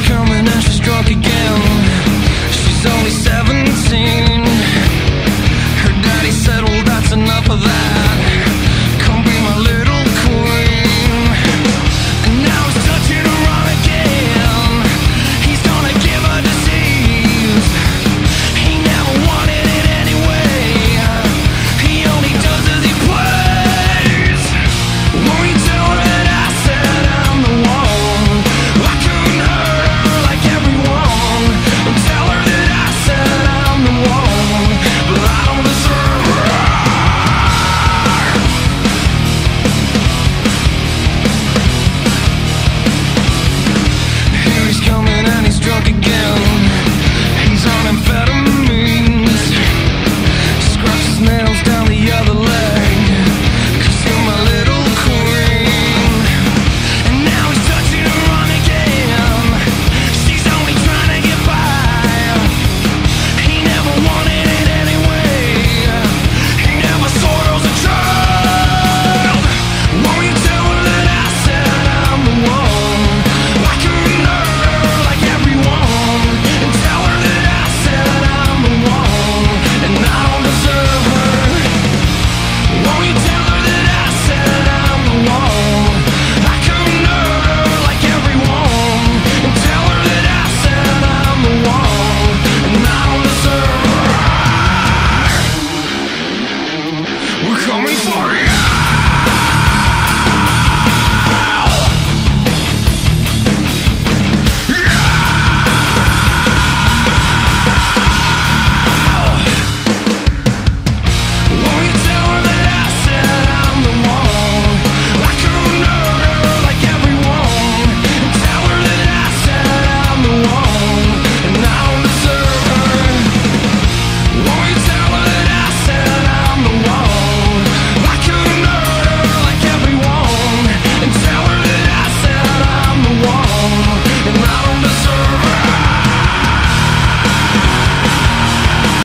coming and she's drunk again. She's only 17. Her daddy said, well, that's enough of that. Come be my little queen. And now he's touching her on again. He's gonna give her disease. He never wanted it anyway. He only does as he plays. Won't you tell her that I said I'm the one? I couldn't hurt her like everyone. Tell her that I said I'm the one, but I don't deserve her. Here he's coming and he's drunk again.